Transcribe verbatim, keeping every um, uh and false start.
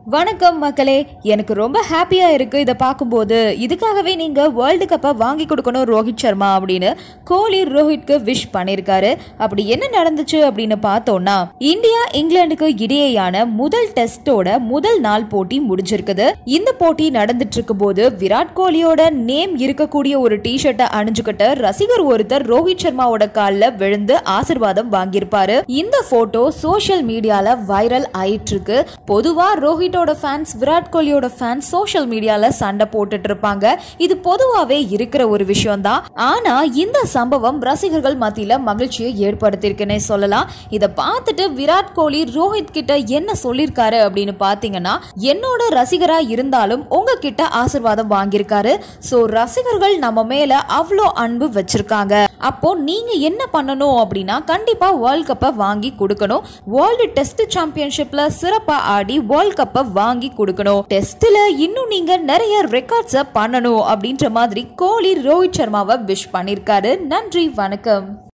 வணக்கம் மக்களே, எனக்கு ரொம்ப ஹாப்பியா இருக்கு இதை பார்க்கும்போது. இதுக்காகவே நீங்க வேர்ல்டு கப்பை வாங்கி கொடுக்கணும் ரோஹித் சர்மா அப்படின்னு கோலி ரோஹித்க்கு விஷ் பண்ணிருக்காரு. அப்படி என்ன நடந்துச்சு அப்படின்னு பார்த்தோம்னா, இந்தியா இங்கிலாந்துக்கு இடையேயான முதல் டெஸ்டோட முதல் நாள் போட்டி முடிஞ்சிருக்குது. இந்த போட்டி நடந்துட்டு இருக்கும் போது விராட் கோலியோட நேம் இருக்கக்கூடிய ஒரு டி ஷர்ட்டை அணிஞ்சுக்கிட்ட ரசிகர் ஒருத்தர் ரோஹித் சர்மாவோட காலில் விழுந்து ஆசிர்வாதம் வாங்கியிருப்பாரு. இந்த போட்டோ சோசியல் மீடியால வைரல் ஆயிட்டு இருக்கு. பொதுவா ரோஹித் ஃபேன்ஸ் விராட் கோலியோட ஃபேன்ஸ் சோஷியல் மீடியால சண்டை போட்டுட்டு இருப்பாங்க. இது பொதுவாவே இருக்கிற ஒரு விஷயம் தான். ஆனா இந்த சம்பவம் ரசிகர்கள் மத்தியில மகிழ்ச்சியை ஏற்படுத்தியிருக்குன்னே சொல்லலாம். இதை பார்த்துட்டு விராட் கோலி ரோஹித் கிட்ட என்ன சொல்லிருக்காரு அப்படின்னு பாத்தீங்கன்னா, என்னோட ரசிகரா இருந்தாலும் உங்ககிட்ட ஆசீர்வாதம் வாங்கியிருக்காரு. சோ ரசிகர்கள் நம்ம மேல அவ்வளோ அன்பு வச்சிருக்காங்க. அப்போ நீங்க என்ன பண்ணணும் அப்படின்னா, கண்டிப்பா வேர்ல்ட் கப்பை வாங்கி கொடுக்கணும். வேர்ல்டு டெஸ்ட் சாம்பியன்ஷிப்ல சிறப்பா ஆடி வேர்ல்ட் கப்பை வாங்கி கொடுக்கணும். டெஸ்ட்ல இன்னும் நீங்க நிறைய ரெக்கார்ட்ஸ் பண்ணணும் அப்படின்ற மாதிரி கோலி ரோஹித் சர்மாவை விஷ் பண்ணிருக்காரு. நன்றி, வணக்கம்.